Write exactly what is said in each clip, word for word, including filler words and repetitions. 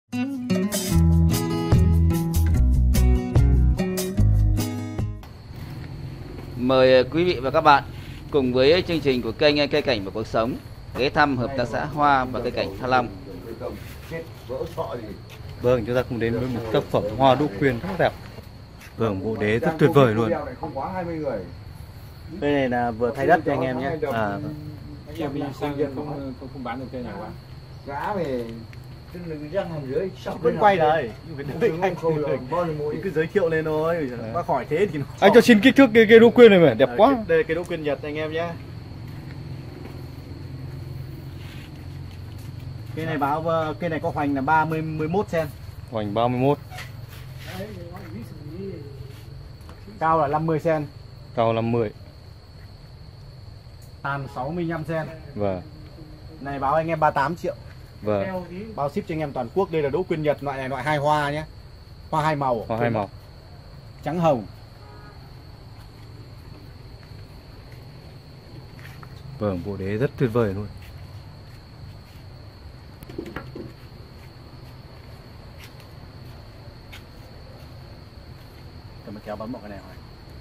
Mời quý vị và các bạn cùng với chương trình của kênh Cây Cảnh và Cuộc Sống ghé thăm hợp tác xã Hoa và Cây Cảnh Thăng Long. Vâng, chúng ta cùng đến với một tác phẩm hoa đỗ quyên rất đẹp. Vâng, bộ đế rất tuyệt vời luôn. Đây này là vừa thay đất cho anh em nhé. À, vâng. Anh em đi sang không, không, không bán được cây nào quá. Giá về răng hàm dưới Vẫn quay đấy. Cứ giới thiệu lên thôi. Qua khỏi thế thì nó Anh cho xin kích thước cái, cái đỗ quyên này mà đẹp quá. Đây là cái đỗ quyên Nhật anh em nhé. Cây này báo cây này có hoành là ba mươi mười mốt xen. Hoành ba mươi mốt. Cao là năm mươi xen. Cao năm mươi. Tàn sáu mươi lăm xen. Vâng. Này báo anh em ba mươi tám triệu. Vâng. Bao ship cho anh em toàn quốc. Đây là đỗ quyên Nhật, loại này loại hai hoa nhé. Hoa hai màu. Hoa hai màu. Trắng hồng. Vâng, bộ đế rất tuyệt vời luôn. Cầm kéo bấm một cái này.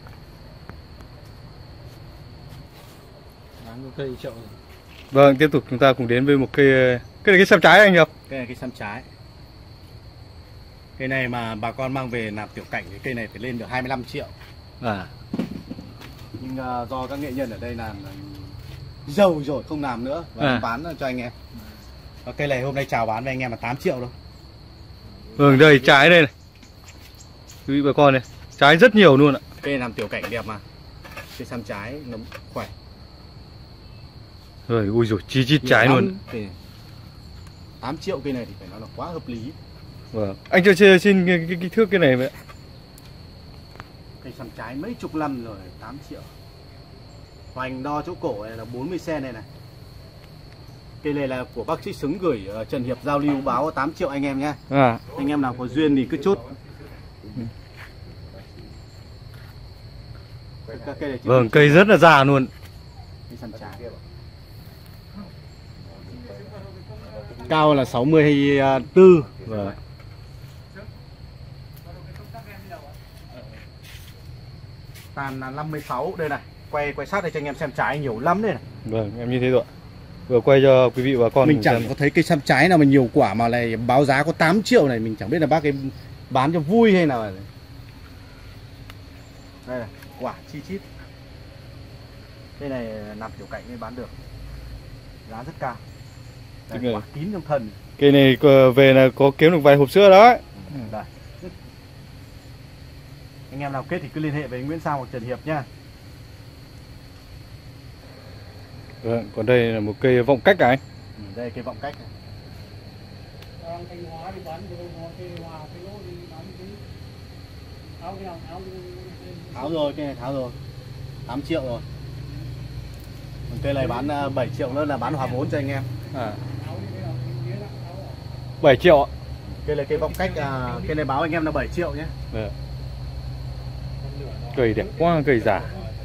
Bán có cây chậu. Vâng, tiếp tục chúng ta cùng đến với một cây. Cái này cái sam trái anh Hiệp. Cây này cái sam trái. Cây này mà bà con mang về làm tiểu cảnh thì cây này phải lên được hai mươi lăm triệu. À. Nhưng uh, do các nghệ nhân ở đây làm uh, giàu rồi không làm nữa và À. bán cho anh em. Và cây này hôm nay chào bán với anh em là tám triệu đâu. Vâng, đây trái đây này. Quý vị bà con này, trái rất nhiều luôn ạ. Cây này làm tiểu cảnh đẹp mà. Cây sam trái nó khỏe. Rồi, ui dồi, chi chít trái luôn. tám triệu cây này thì phải nói là quá hợp lý. Vâng. Anh cho chơi xin cái, cái kích thước cái này vậy. Cây sam trái mấy chục năm rồi, tám triệu. Hoành đo chỗ cổ này là bốn mươi xen này này. Cây này là của bác sĩ Xứng gửi uh, Trần Hiệp giao lưu báo tám triệu anh em nhé. À. Anh em nào có duyên thì cứ chốt. Cây này Vâng, cây rất là già luôn. cây sam trái. Cao là sáu mươi tư. Vâng. Tàn là năm mươi sáu. Đây này, quay quay sát đây cho anh em xem trái nhiều lắm đây này. Vâng, em như thế rồi. Vừa quay cho quý vị và con Mình chẳng xem. có thấy cây sam trái nào mà nhiều quả mà lại báo giá có tám triệu này, mình chẳng biết là bác ấy bán cho vui hay nào. Đây này, quả chi chít. Đây này làm tiểu cảnh mới bán được. Giá rất cao. Đây, Cái quả kín trong thân. Cây này về là có kiếm được vài hộp sữa đấy. Đây. Anh em nào kết thì cứ liên hệ với Nguyễn Sang hoặc Trần Hiệp nhá. Vâng, còn đây là một cây vọng cách à anh? Ừ, đây cây vọng cách này. Tháo rồi, cây này tháo rồi. tám triệu rồi. Còn cây này bán bảy triệu nữa là bán hòa vốn cho anh em. À. bảy triệu ạ. Cây này cây vọng cách, à, cây này báo anh em là bảy triệu nhé. Vâng. Cây đẹp quá, cây giả.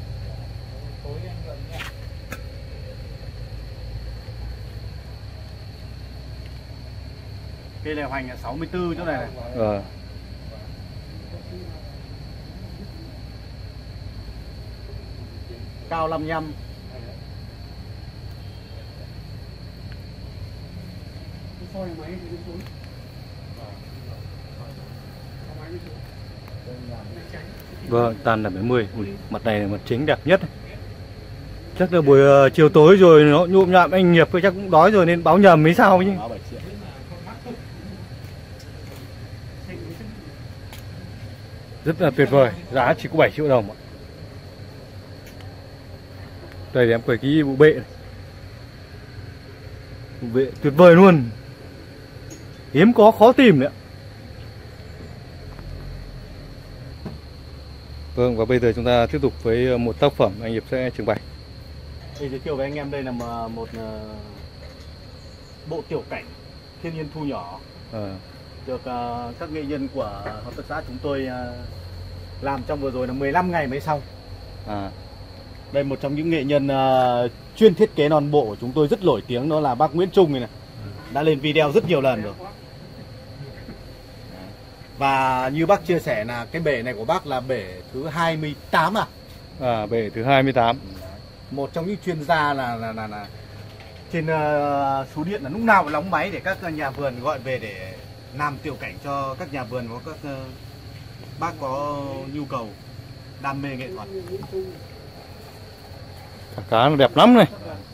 Cây này hoành là sáu mươi tư chỗ này này. Vâng. Cao năm mươi lăm. Vâng, tàn là bảy mươi. Ui, mặt này là mặt chính đẹp nhất. Chắc là buổi uh, chiều tối rồi nó nhụm nhạm anh Nghiệp chắc cũng đói rồi nên báo nhầm mấy sao chứ. Báo bảy triệu. Rất là tuyệt vời, giá chỉ có bảy triệu đồng ạ. Đây thì em quay cái bộ bệ này. Bộ bệ tuyệt vời luôn. Hiếm có, khó tìm nữa. Vâng, và bây giờ chúng ta tiếp tục với một tác phẩm anh Hiệp sẽ trình bày. Đây giới thiệu với anh em đây là một bộ tiểu cảnh thiên nhiên thu nhỏ. À. Được uh, các nghệ nhân của hợp tác xã chúng tôi uh, làm trong vừa rồi là mười lăm ngày mới xong. À. Đây một trong những nghệ nhân uh, chuyên thiết kế non bộ của chúng tôi rất nổi tiếng, đó là bác Nguyễn Trung này, này. Đã lên video rất nhiều lần rồi. Và như bác chia sẻ là cái bể này của bác là bể thứ hai mươi tám à? À, bể thứ hai mươi tám. Một trong những chuyên gia là là là, là trên uh, số điện là lúc nào cũng nóng máy để các nhà vườn gọi về để làm tiểu cảnh cho các nhà vườn, có các uh, bác có nhu cầu đam mê nghệ thuật. Cá nó đẹp lắm này.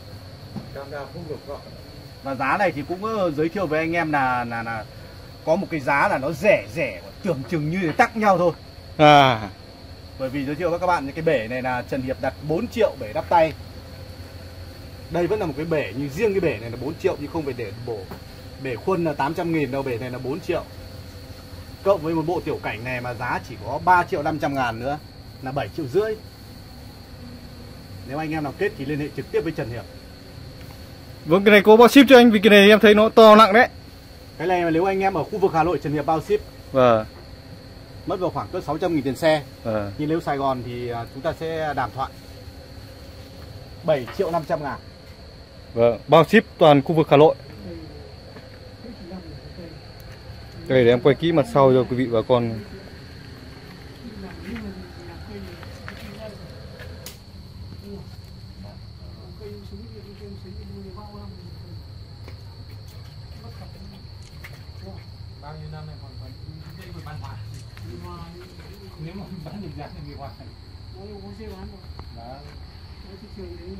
Và giá này thì cũng uh, giới thiệu với anh em là là là có một cái giá là nó rẻ rẻ tưởng chừng như để tắc nhau thôi. À, Bởi vì giới thiệu với các bạn những cái bể này là Trần Hiệp đặt bốn triệu bể đắp tay. Đây vẫn là một cái bể, nhưng riêng cái bể này là bốn triệu, nhưng không phải để bổ. Bể khuôn là tám trăm nghìn đâu, bể này là bốn triệu. Cộng với một bộ tiểu cảnh này mà giá chỉ có ba triệu năm trăm ngàn nữa, là bảy triệu rưỡi. Nếu anh em nào kết thì liên hệ trực tiếp với Trần Hiệp. vâng, cái này có bao ship cho anh vì cái này em thấy nó to nặng đấy. Cái này mà nếu anh em ở khu vực Hà Nội, Trần Hiệp bao ship. Vâng. Mất vào khoảng cỡ sáu trăm nghìn tiền xe. Vâng. Nhưng nếu Sài Gòn thì chúng ta sẽ đàm thoại bảy triệu năm trăm ngàn. Vâng, bao ship toàn khu vực Hà Nội. Đây để em quay kỹ mặt sau cho quý vị và con. Bao nhiêu năm này còn còn đây còn bán hoài. Nếu mà bán được giá thì bị hoài. Nó có xe bán rồi. Đó. Cái thị trường đấy.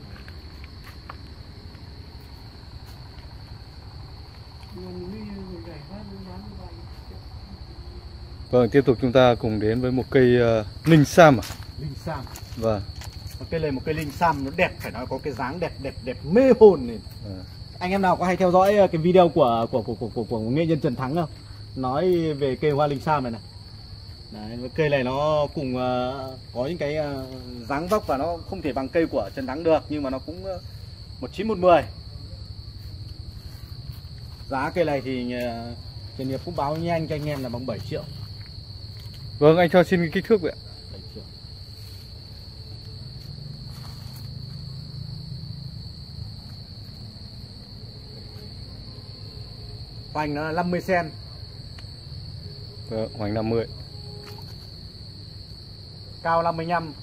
Vâng, tiếp tục chúng ta cùng đến với một cây uh, linh sam à? Linh sam. Vâng. Một cây này một cây linh sam nó đẹp, phải nói có cái dáng đẹp đẹp đẹp mê hồn này. À. Anh em nào có hay theo dõi cái video của của của của của, của nghệ nhân Trần Thắng không? Nói về cây hoa linh sam này này. Đấy, cây này nó cùng uh, có những cái uh, dáng vóc và nó không thể bằng cây của Trần Thắng được, nhưng mà nó cũng uh, một chín một mười. Giá cây này thì uh, Trần Hiệp cũng báo nhanh cho anh em là bằng bảy triệu. Vâng, anh cho xin cái kích thước vậy ạ. bảy triệu. Hoành nó là năm mươi xen. Vâng, hoành năm mươi. Cao năm mươi lăm.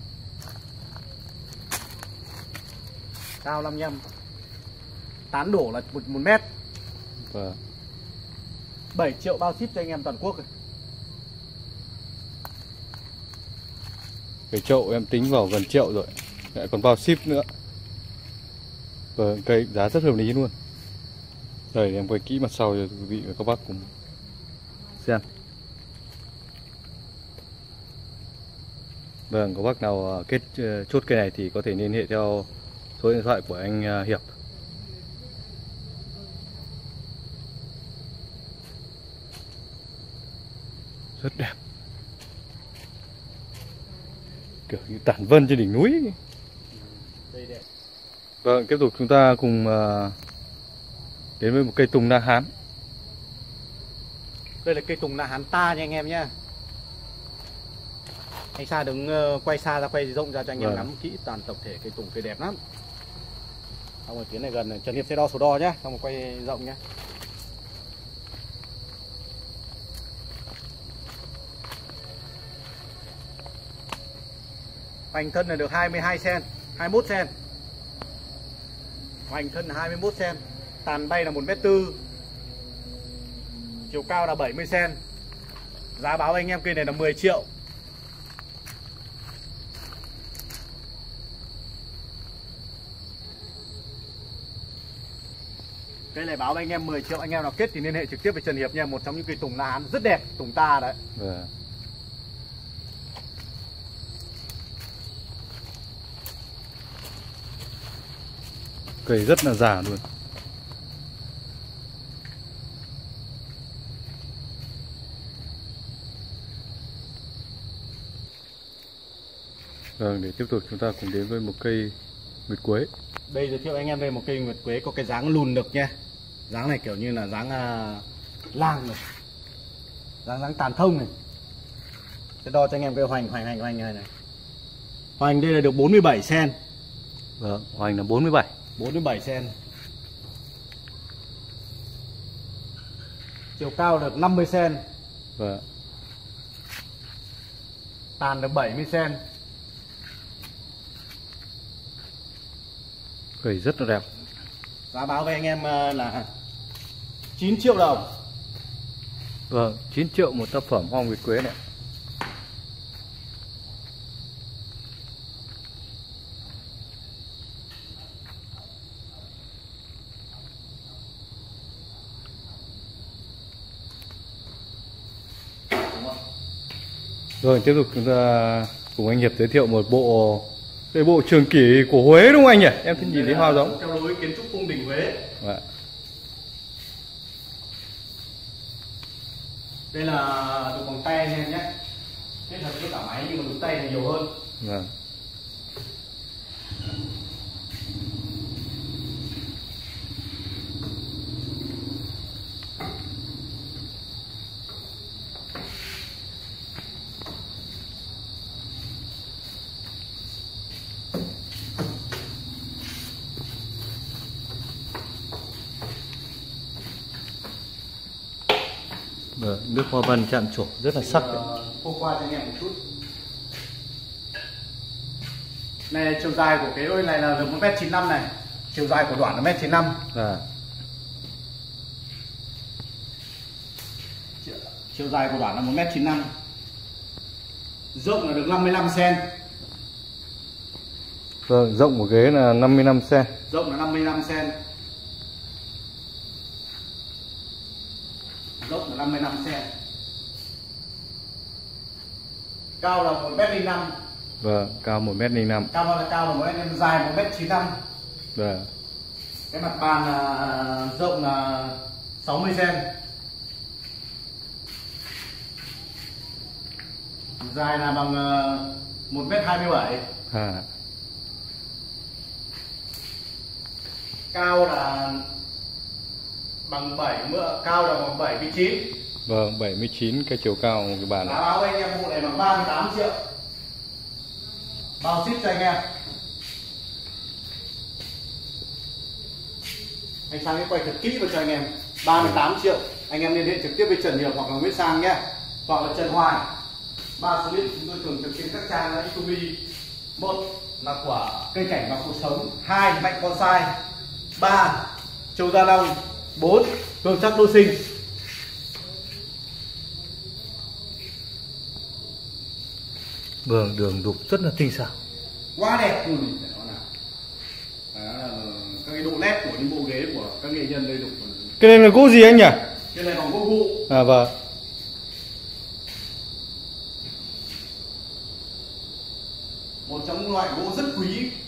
Cao năm mươi lăm. Tán đổ là một, một mét. Vâng. bảy triệu bao ship cho anh em toàn quốc rồi. Cái chậu em tính vào gần triệu rồi, lại còn bao ship nữa. Vâng, cây giá rất hợp lý luôn. Đây để em quay kỹ mặt sau cho quý vị và các bác cùng xem. Vâng, có bác nào kết chốt cây này thì có thể liên hệ theo số điện thoại của anh Hiệp. Rất đẹp, kiểu như tản vân trên đỉnh núi. Vâng, tiếp tục chúng ta cùng đến với một cây tùng Na Hán. Đây là cây tùng Na Hán ta nha anh em nhé. Anh Sa đứng quay xa ra, quay rộng ra cho anh em ngắm kỹ toàn tổng thể cây tùng, cây đẹp lắm. Xong rồi tiến này gần này, Trần Hiệp sẽ đo số đo nhé, xong rồi quay rộng nhé. Hoành thân là được hai mươi hai xen, hai mươi mốt xen. Hoành thân là hai mươi mốt xen, tàn bay là một mét tư. Chiều cao là bảy mươi xen. Giá báo anh em cây này là mười triệu. Cây này báo anh em mười triệu, anh em nào kết thì liên hệ trực tiếp với Trần Hiệp nha, một trong những cây tùng Na Hán rất đẹp, tùng ta đấy. Vâng. Cây rất là già luôn. Vâng, để tiếp tục chúng ta cùng đến với một cây nguyệt quế. Đây giới thiệu anh em đây một cây nguyệt quế có cái dáng lùn được nha. Dáng này kiểu như là dáng uh, lang này, dáng dáng tàn thông này. Sẽ đo cho anh em cái hoành hoành hoành hoành này này. Hoành đây là được bốn mươi bảy xen. Vâng, hoành là bốn mươi bảy. bốn mươi bảy xen. Chiều cao được năm mươi xen. Vâng. tàn được bảy mươi xen. Gửi rất là đẹp. Giá báo với anh em là chín triệu đồng. Vâng, chín triệu một tác phẩm hoa nguyệt quế này. Rồi tiếp tục chúng ta cùng anh Hiệp giới thiệu một bộ cái bộ trường kỷ của Huế đúng không anh nhỉ? Em thích nhìn thấy hoa giống. Theo lối kiến trúc cung đình Huế. Dạ. Đây là đục bằng tay anh em nhé. Kết hợp với cả máy nhưng mà đục tay thì nhiều hơn. Vâng. Vâng, nước hoa văn chạm trổ rất là sắc đấy. Cô qua cho anh em một chút. Này chiều dài của cái ơi này là được một mét chín mươi lăm này. Chiều dài của đoạn là một mét chín mươi lăm. À. Chiều dài của đoạn là một mét chín mươi lăm. Rộng là được năm mươi lăm xen. Vâng, rộng của ghế là năm mươi lăm xen. Rộng là năm mươi lăm xen. Rộng là năm mươi lăm xen. Cao là một mét linh năm. Vâng, cao một mét linh năm. Cao là cao là một mét, dài một mét chín mươi lăm. Vâng. Cái mặt bàn là rộng là sáu mươi xen. Dài là bằng một mét hai mươi bảy. À. Cao là bằng bảy mươi, cao là bằng bảy mươi chín. Vâng, bảy mươi chín cái chiều cao của cái bàn Giá này. báo anh em bộ này bằng ba mươi tám triệu. Bao ship cho anh em. Anh Sang cái quay thật kỹ vào cho anh em. ba mươi tám triệu. Anh em liên hệ trực tiếp với Trần Hiệp hoặc là Nguyễn Sang nhé. Hoặc là Trần Hoài. Ba số điện chúng tôi thường trực trên các trang là YouTube. Một là của cây cảnh và cuộc sống. Hai mạnh bonsai. Ba Châu Gia Long. Bốn Hương Sắc Đô Sinh. Vâng, đường đục rất là tinh xảo. Quá đẹp luôn. Các cái độ nét của những bộ ghế của các nghệ nhân đây đục. Cái này là gỗ gì anh nhỉ? Cái này bằng gỗ vụ. À vâng. Một trong những loại gỗ rất quý